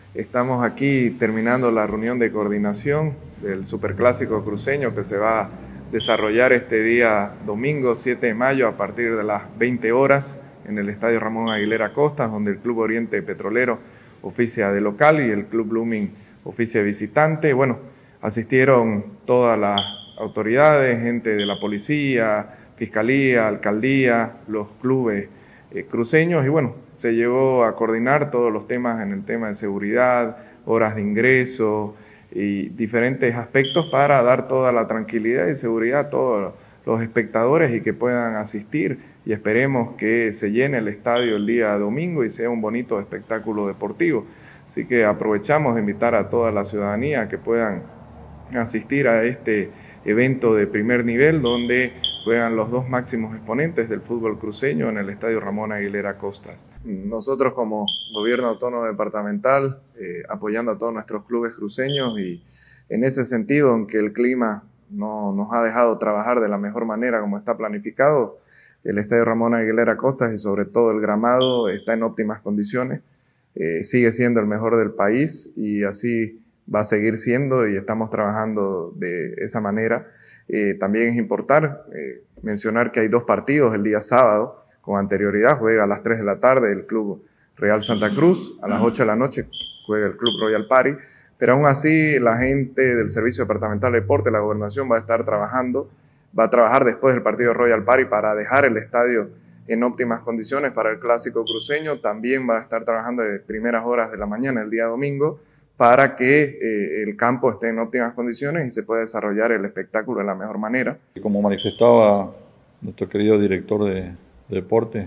Estamos aquí terminando la reunión de coordinación del Superclásico Cruceño que se va a desarrollar este día domingo 7 de mayo a partir de las 20 horas en el Estadio Ramón Aguilera Costas, donde el Club Oriente Petrolero oficia de local y el Club Blooming oficia de visitante. Bueno, asistieron todas las autoridades, gente de la policía, fiscalía, alcaldía, los clubes cruceños, y bueno, se llegó a coordinar todos los temas en el tema de seguridad, horas de ingreso y diferentes aspectos para dar toda la tranquilidad y seguridad a todos los espectadores y que puedan asistir, y esperemos que se llene el estadio el día domingo y sea un bonito espectáculo deportivo. Así que aprovechamos de invitar a toda la ciudadanía que puedan asistir a este evento de primer nivel donde juegan los dos máximos exponentes del fútbol cruceño en el Estadio Ramón Aguilera Costas. Nosotros como Gobierno Autónomo Departamental apoyando a todos nuestros clubes cruceños, y en ese sentido, aunque el clima no nos ha dejado trabajar de la mejor manera como está planificado, el Estadio Ramón Aguilera Costas y sobre todo el gramado está en óptimas condiciones, sigue siendo el mejor del país y así va a seguir siendo, y estamos trabajando de esa manera. También es importante mencionar que hay dos partidos el día sábado con anterioridad. Juega a las 3 de la tarde el Club Real Santa Cruz, a las 8 de la noche juega el Club Royal Party, pero aún así la gente del Servicio Departamental de Deporte, la Gobernación, va a estar trabajando, va a trabajar después del partido Royal Party para dejar el estadio en óptimas condiciones para el Clásico Cruceño. También va a estar trabajando desde primeras horas de la mañana el día domingo para que el campo esté en óptimas condiciones y se pueda desarrollar el espectáculo de la mejor manera. Como manifestaba nuestro querido director de deporte,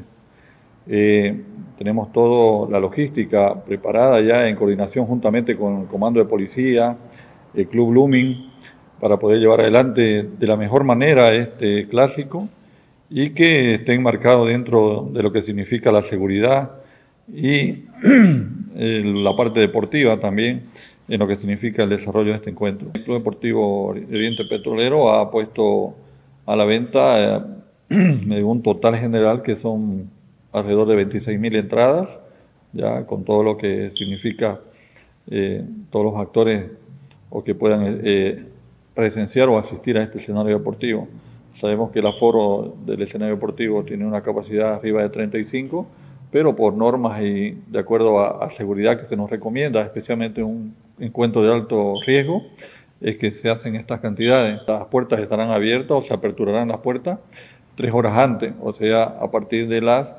tenemos toda la logística preparada ya en coordinación juntamente con el Comando de Policía, el Club Blooming, para poder llevar adelante de la mejor manera este clásico y que esté enmarcado dentro de lo que significa la seguridad y la parte deportiva también, en lo que significa el desarrollo de este encuentro. El Club Deportivo Oriente Petrolero ha puesto a la venta un total general que son alrededor de 26.000 entradas, ya con todo lo que significa todos los actores o que puedan presenciar o asistir a este escenario deportivo. Sabemos que el aforo del escenario deportivo tiene una capacidad arriba de 35, pero por normas y de acuerdo a seguridad que se nos recomienda, especialmente en un encuentro de alto riesgo, es que se hacen estas cantidades. Las puertas estarán abiertas o se aperturarán las puertas 3 horas antes, o sea, a partir de las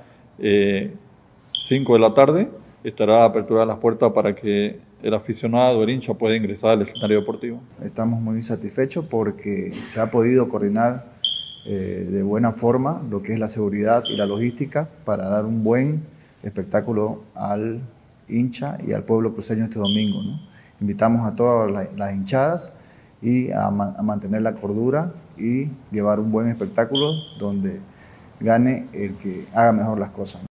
5 de la tarde estará aperturada las puertas para que el aficionado, el hincha, pueda ingresar al escenario deportivo. Estamos muy satisfechos porque se ha podido coordinar de buena forma lo que es la seguridad y la logística para dar un buen espectáculo al hincha y al pueblo cruceño este domingo, ¿no? Invitamos a todas las hinchadas y a mantener la cordura y llevar un buen espectáculo donde gane el que haga mejor las cosas, ¿no?